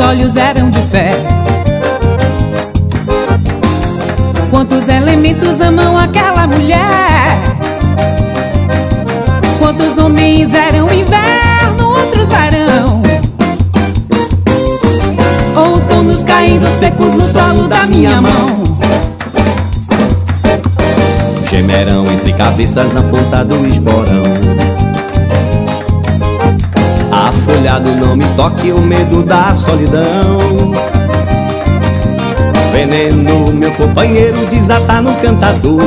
olhos eram de fé. Quantos elementos amam aquela mulher? Quantos homens eram inverno, outros verão, outonos caindo secos no solo da minha mão. Gemerão entre cabeças na ponta do esporão. Afolhado não me toque o medo da solidão. Veneno meu companheiro desatar no cantador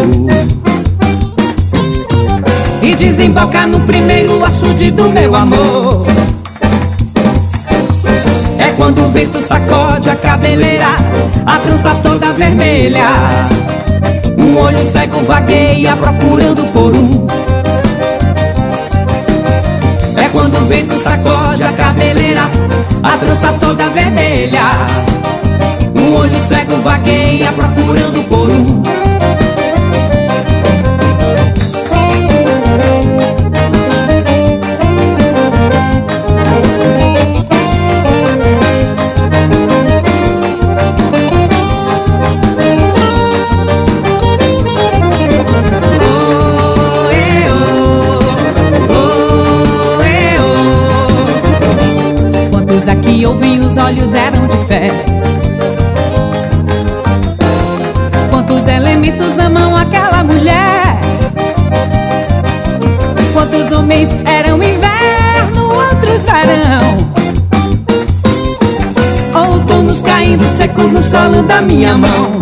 e desemboca no primeiro açude do meu amor. É quando o vento sacode a cabeleira, a trança toda vermelha, um olho cego vagueia procurando por um. É quando o vento sacode a cabeleira, a trança toda vermelha, um olho cego vagueia procurando por um. Quantos aqui ouvi os olhos eram de fé? Quantos elementos amam aquela mulher? Quantos homens eram inverno, outros verão, outonos caindo secos no solo da minha mão.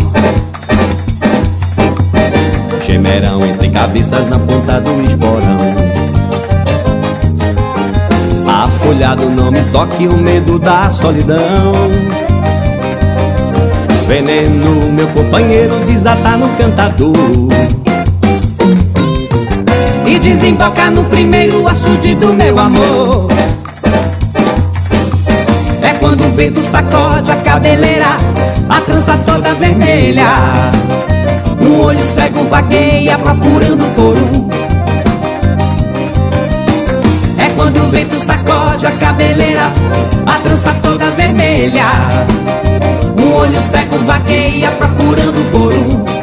Gemerão entre cabeças na ponta do esporão. Afolhado não me toque o medo da solidão. Veneno meu companheiro desatar no cantador e desemboca no primeiro açude do meu amor. É quando o vento sacode a cabeleira, a trança toda vermelha, um olho cego vagueia procurando por um. É quando o vento sacode a cabeleira, a trança toda vermelha, um olho cego vagueia procurando por um.